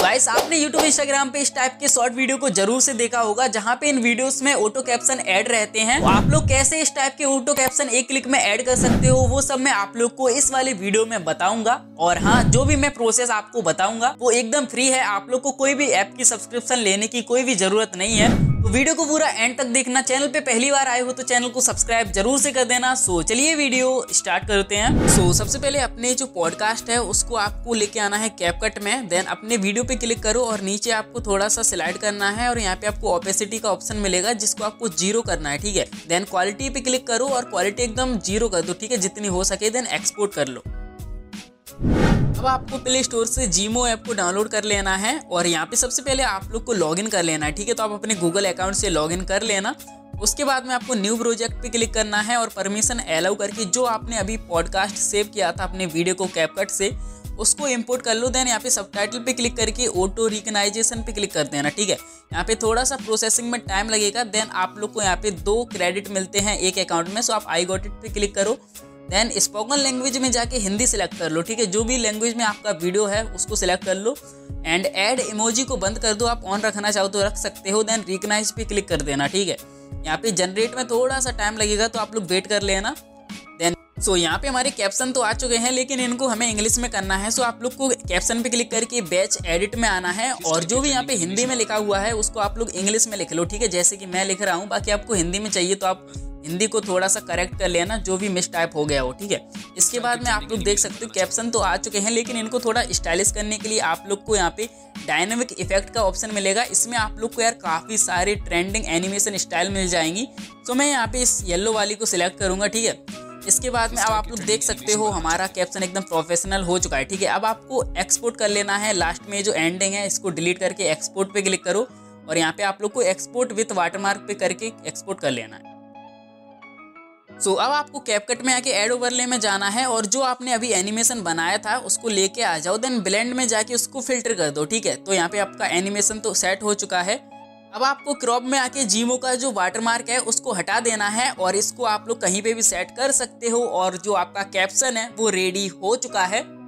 Guys आपने YouTube Instagram पे इस टाइप के शॉर्ट वीडियो को जरूर से देखा होगा जहां पे इन वीडियोस में ऑटो कैप्शन ऐड रहते हैं। आप लोग कैसे इस टाइप के ऑटो कैप्शन एक क्लिक में ऐड कर सकते हो वो सब मैं आप लोग को इस वाले वीडियो में बताऊंगा। और हाँ, जो भी मैं प्रोसेस आपको बताऊंगा वो एकदम फ्री है, आप लोग को कोई भी ऐप की सब्सक्रिप्शन लेने की कोई भी जरूरत नहीं है। तो वीडियो को पूरा एंड तक देखना। चैनल पे पहली बार आए हो तो चैनल को सब्सक्राइब जरूर से कर देना। सो चलिए वीडियो स्टार्ट करते हैं। सो सबसे पहले अपने जो पॉडकास्ट है उसको आपको लेके आना है कैपकट में। देन अपने वीडियो पे क्लिक करो और नीचे आपको थोड़ा सा स्लाइड करना है और यहाँ पे आपको ओपेसिटी का ऑप्शन मिलेगा जिसको आपको 0 करना है, ठीक है। देन क्वालिटी पे क्लिक करो और क्वालिटी एकदम 0 कर दो, ठीक है, जितनी हो सके। देन एक्सपोर्ट कर लो। अब आपको प्ले स्टोर से जीमो ऐप को डाउनलोड कर लेना है और यहाँ पे सबसे पहले आप लोग को लॉगिन कर लेना है, ठीक है। तो आप अपने गूगल अकाउंट से लॉगिन कर लेना। उसके बाद में आपको न्यू प्रोजेक्ट पे क्लिक करना है और परमिशन अलाउ करके जो आपने अभी पॉडकास्ट सेव किया था अपने वीडियो को कैपकट से उसको इंपोर्ट कर लो। देन यहाँ पे सबटाइटल पे क्लिक करके ऑटो रिकग्नाइजेशन पे क्लिक कर देना, ठीक है। यहाँ पे थोड़ा सा प्रोसेसिंग में टाइम लगेगा। देन आप लोग को यहाँ पे 2 क्रेडिट मिलते हैं एक अकाउंट में। सो आप आई गॉट इट पे क्लिक करो। देन स्पोकन लैंग्वेज में जाके हिंदी सिलेक्ट कर लो, ठीक है। जो भी लैंग्वेज में आपका वीडियो है उसको सिलेक्ट कर लो एंड ऐड इमोजी को बंद कर दो। आप ऑन रखना चाहो तो रख सकते हो। देन रिकग्नाइज पे क्लिक कर देना, ठीक है। यहाँ पे जनरेट में थोड़ा सा टाइम लगेगा तो आप लोग वेट कर लेना। देन यहाँ पे हमारे कैप्शन तो आ चुके हैं लेकिन इनको हमें इंग्लिश में करना है। सो आप लोग को कैप्शन पे क्लिक करके बैच एडिट में आना है और जो भी यहाँ पे हिंदी में लिखा हुआ है उसको आप लोग इंग्लिश में लिख लो, ठीक है, जैसे कि मैं लिख रहा हूँ। बाकी आपको हिंदी में चाहिए तो आप हिंदी को थोड़ा सा करेक्ट कर लेना जो भी मिस टाइप हो गया हो, ठीक है। इसके बाद में आप लोग देख सकते हो कैप्शन तो आ चुके हैं लेकिन इनको थोड़ा स्टाइलिश करने के लिए आप लोग को यहाँ पे डायनामिक इफेक्ट का ऑप्शन मिलेगा। इसमें आप लोग को यार काफ़ी सारे ट्रेंडिंग एनिमेशन स्टाइल मिल जाएंगी। तो मैं यहाँ पे इस येलो वाली को सिलेक्ट करूँगा, ठीक है। इसके बाद में अब आप लोग देख सकते हो हमारा कैप्शन एकदम प्रोफेशनल हो चुका है, ठीक है। अब आपको एक्सपोर्ट कर लेना है। लास्ट में जो एंडिंग है इसको डिलीट करके एक्सपोर्ट पे क्लिक करो और यहाँ पे आप लोग को एक्सपोर्ट विथ वाटरमार्क पे करके एक्सपोर्ट कर लेना है। अब आपको कैपकट में आके ऐड ओवरले में जाना है और जो आपने अभी एनिमेशन बनाया था उसको लेके आ जाओ। देन ब्लेंड में जाके उसको फिल्टर कर दो, ठीक है। तो यहाँ पे आपका एनिमेशन तो सेट हो चुका है। अब आपको क्रॉप में आके जीमो का जो वाटरमार्क है उसको हटा देना है और इसको आप लोग कहीं पे भी सेट कर सकते हो और जो आपका कैप्शन है वो रेडी हो चुका है।